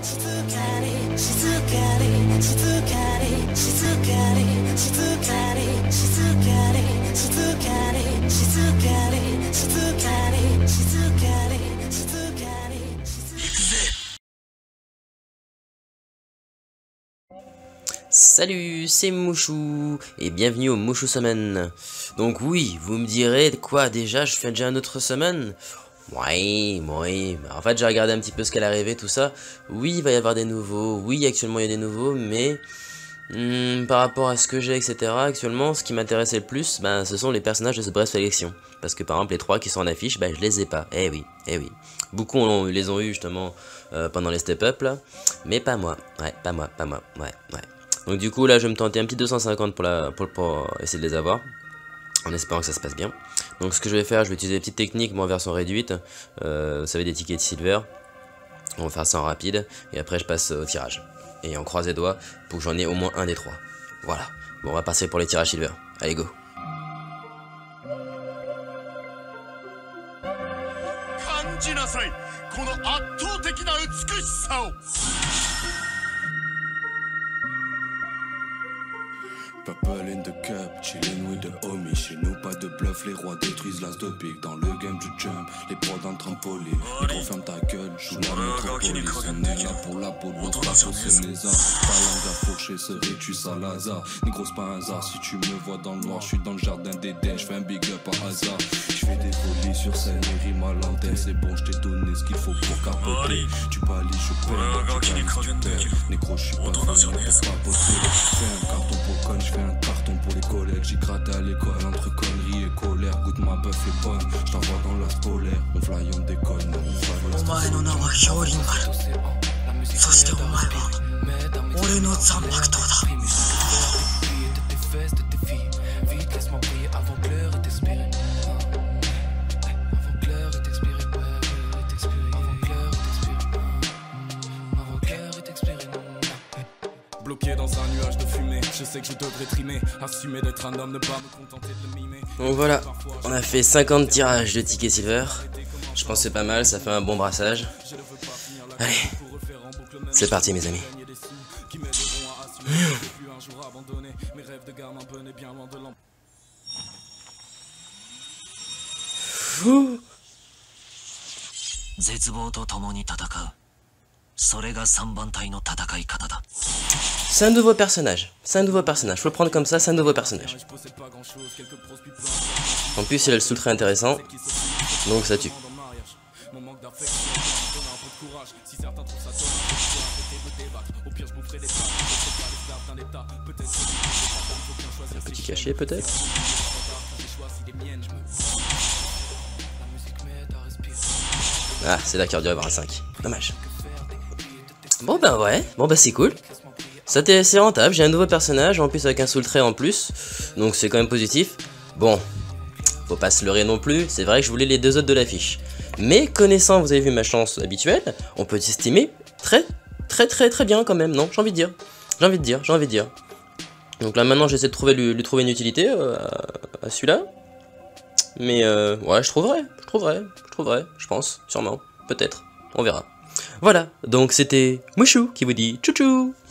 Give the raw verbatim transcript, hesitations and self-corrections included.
Salut, c'est Mouchou, et bienvenue au Mouchou Semaine. Donc oui, vous me direz, quoi, déjà, je fais déjà une autre semaine? Oui, oui, en fait j'ai regardé un petit peu ce qu'elle arrivait, tout ça. Oui, il va y avoir des nouveaux, oui, actuellement il y a des nouveaux, mais hmm, par rapport à ce que j'ai, et cetera, actuellement, ce qui m'intéressait le plus, ben, ce sont les personnages de ce Bref Sélection. Parce que par exemple, les trois qui sont en affiche, ben, je les ai pas. Eh oui, eh oui. Beaucoup on, les ont eu justement euh, pendant les step-up là, mais pas moi. Ouais, pas moi, pas moi, ouais, ouais. Donc du coup là je vais me tenter un petit deux cent cinquante pour, la, pour, pour essayer de les avoir, en espérant que ça se passe bien. Donc ce que je vais faire, je vais utiliser des petites techniques, moi en version réduite, euh, vous savez, des tickets de silver. On va faire ça en rapide, et après je passe au tirage. Et on croise les doigts pour que j'en ai au moins un des trois. Voilà, bon on va passer pour les tirages silver, allez go. 'Purple in the cup, chillin' with the homies. Chez nous, pas de bluff, les rois détruisent l'as de pique. Dans le game du jump, les prods dans le trampoline. Micro ferme ta gueule, joue la métropolis. On est là pour la peau de l'autre, pas pour ses lézards. Pas langue à fourcher, ce ritus à Lazare. Négro, c'est pas un hasard, si tu me vois dans le noir, je suis dans le jardin d'Éden, je fais un big up par hasard. Je fais des folies sur scène, et rime à l'antenne. C'est bon, je t'ai donné ce qu'il faut pour capoter. Tu balis, je perds, tu balis, tu perds. Négro, je suis pas venu, on peut pas bosser. Fais un carton pour con, je fais un carton pour les collègues. J'y gratte à l'école entre conneries et colère. Goûte ma bœuf est bonne, je t'envoie dans la polaire. On fly, on déconne, on va dans la bloqué dans un nuage de fumée, je sais que je devrais trimer, assumer d'être un homme, ne pas me contenter de le mimer. Donc voilà, on a fait cinquante tirages de tickets silver. Je pense que c'est pas mal, ça fait un bon brassage. Allez, c'est parti mes amis. C'est un nouveau personnage, c'est un nouveau personnage, faut le prendre comme ça, c'est un nouveau personnage. En plus il a le sous très intéressant, donc ça tue. Un petit cachet peut-être. Ah, c'est là qu'il aurait dû avoir un cinq, dommage. Bon bah ouais, bon bah c'est cool. Ça c'est rentable, j'ai un nouveau personnage, en plus avec un soul trait en plus, donc c'est quand même positif. Bon, faut pas se leurrer non plus, c'est vrai que je voulais les deux autres de l'affiche. Mais connaissant, vous avez vu ma chance habituelle, on peut s'estimer très très très très bien quand même, non? J'ai envie de dire, j'ai envie de dire, j'ai envie de dire. Donc là maintenant j'essaie de trouver, lui, lui trouver une utilité euh, à, à celui-là. Mais euh, ouais, je trouverai, je trouverai, je trouverai, je pense, sûrement, peut-être, on verra. Voilà, donc c'était Mouchou qui vous dit tchou tchou.